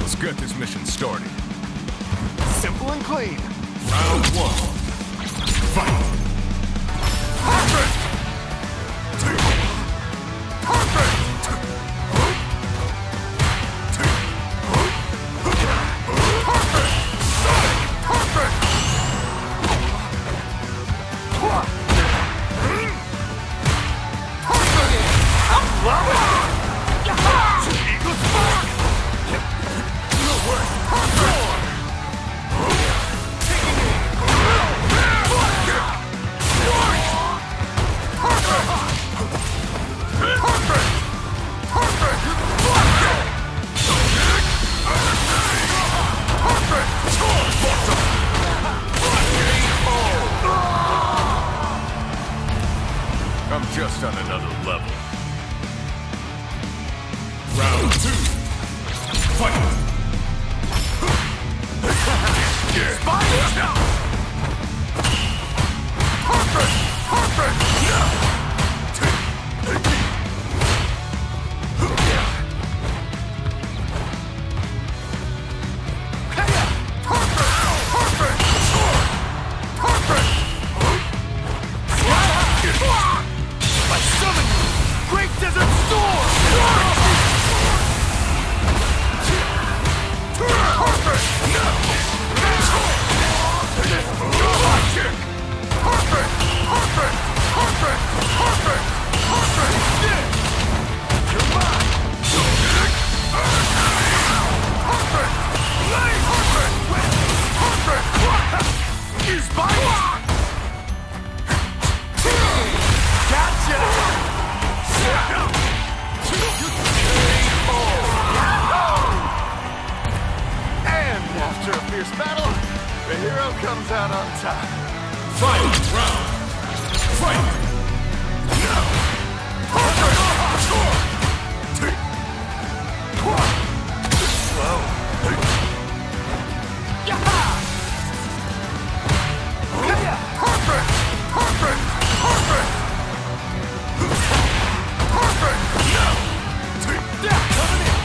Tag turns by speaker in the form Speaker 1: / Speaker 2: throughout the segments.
Speaker 1: Let's get this mission started.
Speaker 2: Simple and clean.
Speaker 1: Round 1. Fight!
Speaker 2: Perfect! Perfect!
Speaker 1: I'm just on another level. Round 2. Fight!
Speaker 2: Perfect! Perfect! After a fierce battle, the hero comes out on top.
Speaker 1: Fight! Round! Fight! Now!
Speaker 2: Slow. Perfect! Perfect! Perfect! Perfect! Now! Coming in!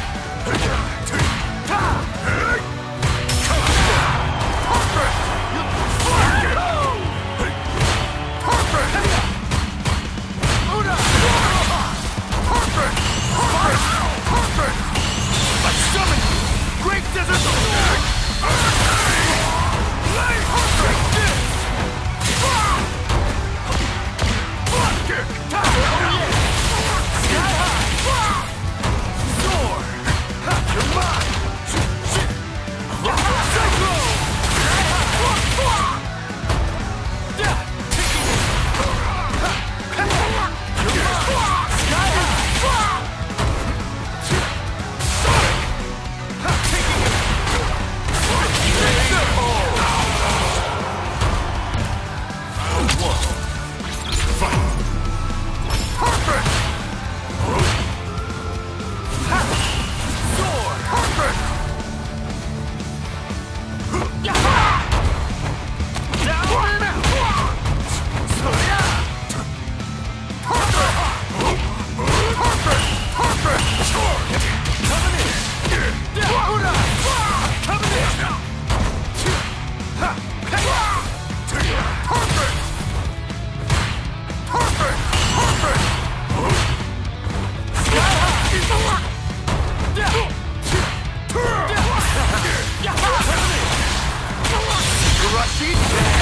Speaker 2: Rashid!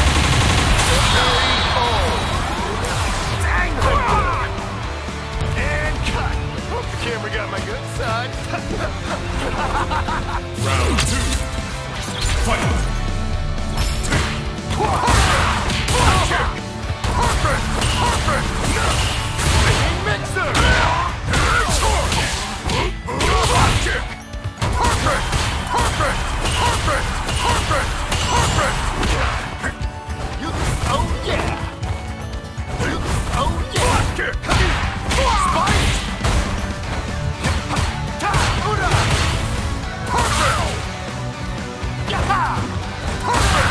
Speaker 2: Dang! And cut! Hope the camera got my good side.
Speaker 1: Round 2. Fight!
Speaker 2: Perfect! Perfect! Mixer! Perfect! Perfect! Perfect! Perfect! Perfect! You, oh yeah! You, oh yeah! Spike! Perfect! Perfect!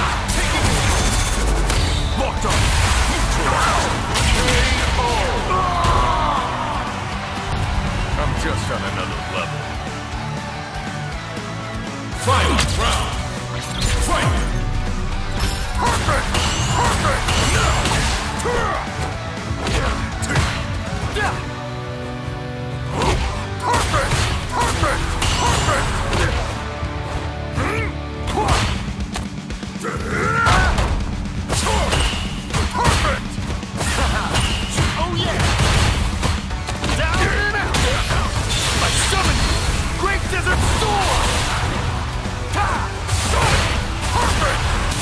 Speaker 2: Locked on!
Speaker 1: Final round. Fight!
Speaker 2: Perfect! Perfect! No! Perfect! Perfect! Perfect! Perfect! Oh yeah! Down and out! I summon Great Desert Storm! Perfect!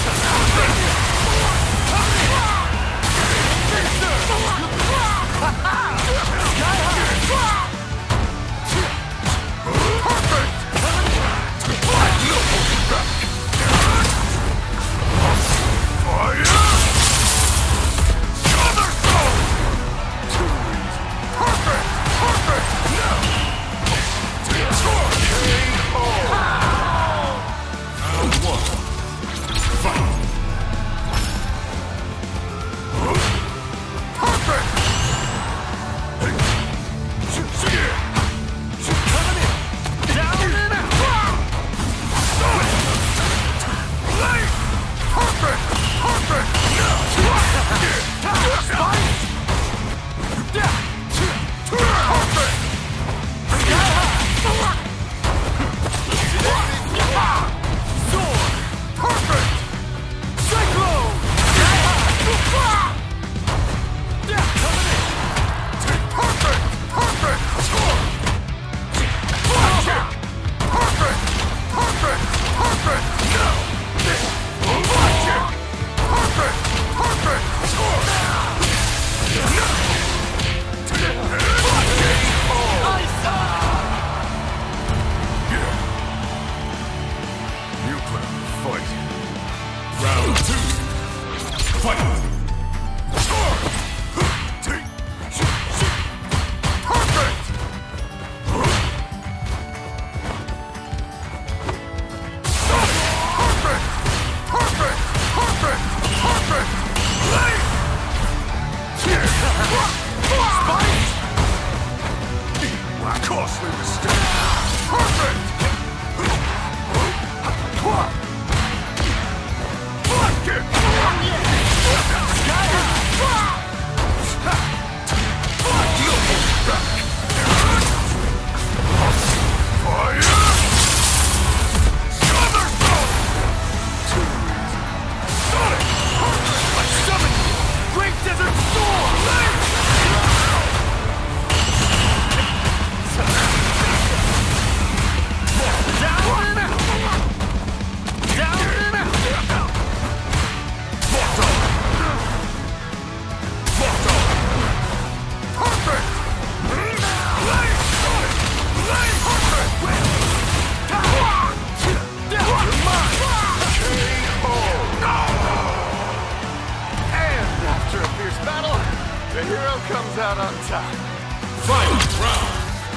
Speaker 2: Comes out on top.
Speaker 1: Final round.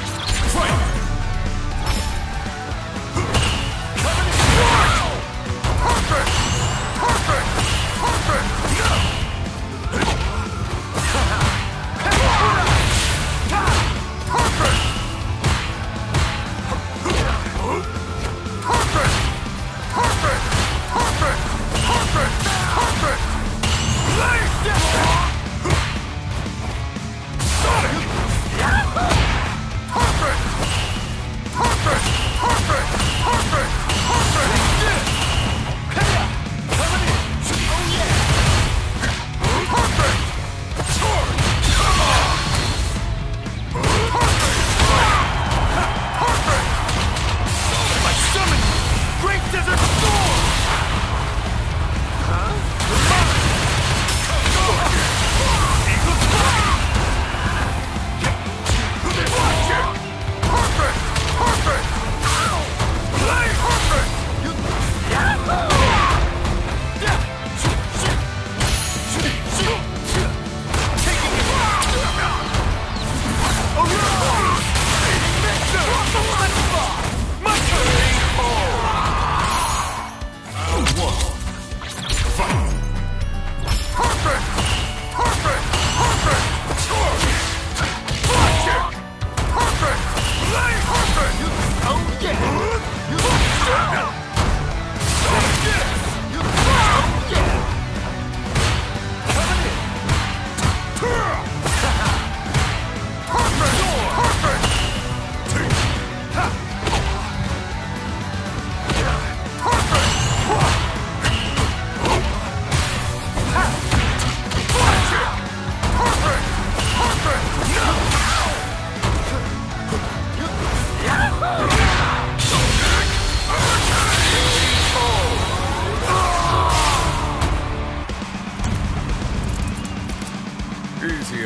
Speaker 1: Fight!
Speaker 2: Perfect! Perfect! Perfect! Oh yeah!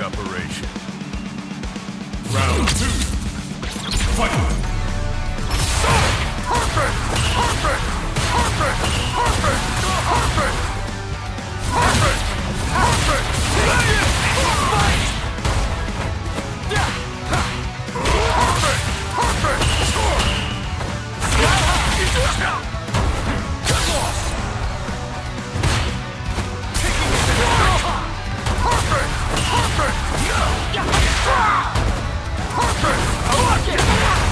Speaker 2: operation.
Speaker 1: Round 2. Fight!
Speaker 2: Perfect! Perfect! Perfect! Perfect! Perfect! Perfect! Perfect! Play it! Fight! Perfect! Perfect! Score! Get lost! Taking it to the perfect! Perfect! Perfect! I like it!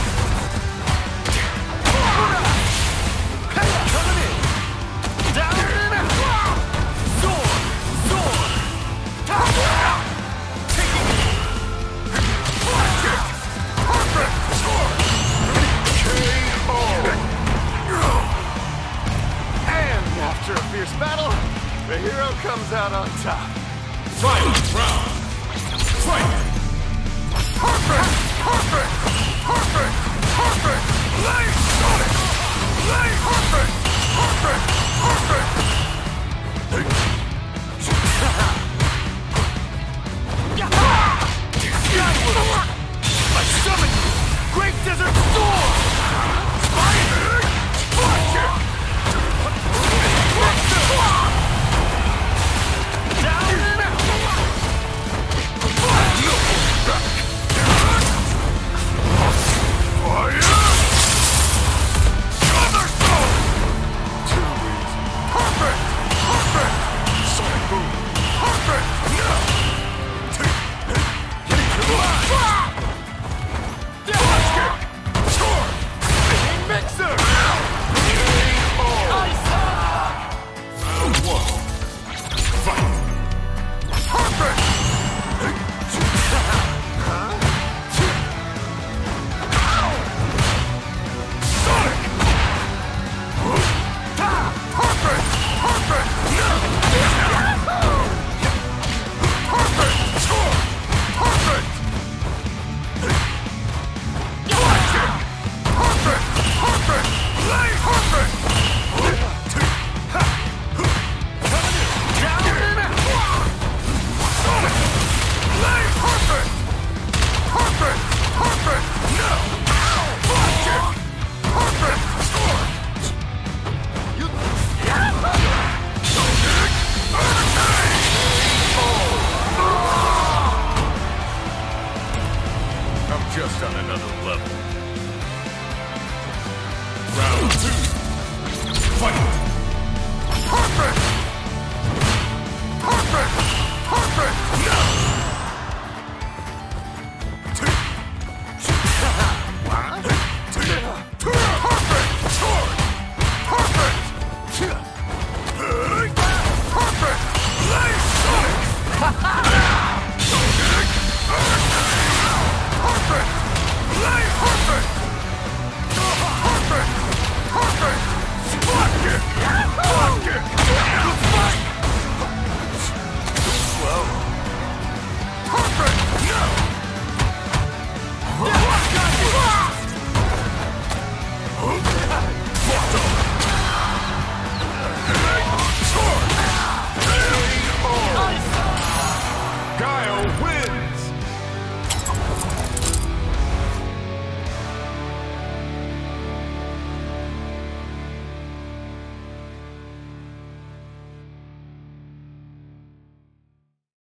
Speaker 2: Coming in! Down and out! Sword! Sword! Taking it! Flat kick! Perfect! Sword! KO! And after a fierce battle, the hero comes out on top.
Speaker 1: Final round! Fight!
Speaker 2: Perfect! Perfect! Perfect! Perfect! Lay Sonic! Lay perfect! Perfect! Perfect! I summon you! Great Desert Storm! Spider! Flat kick! Down and out! Fire! Thunderstone! Too easy. Perfect! Perfect! Sonic boom! Perfect! No! Flash kick! Score! Spinning mixer!
Speaker 1: Round 1. Fight!
Speaker 2: Perfect! Sonic! Perfect! Perfect! Perfect! Score! Perfect! Flat kick! Perfect! Perfect! Lay perfect! Down and out! Sonic! Lay perfect! Perfect! Perfect! No! Flat kick! Perfect! Score! You... Sonic! Hurricane! I'm just on another level.
Speaker 1: Round 2. Fight!
Speaker 2: Perfect! Perfect! Perfect! No! Perfect! Sword! Perfect! Perfect! Lay Sonic! Sonic! Perfect! Lay perfect! Perfect! Perfect! Flat kick! Flat kick!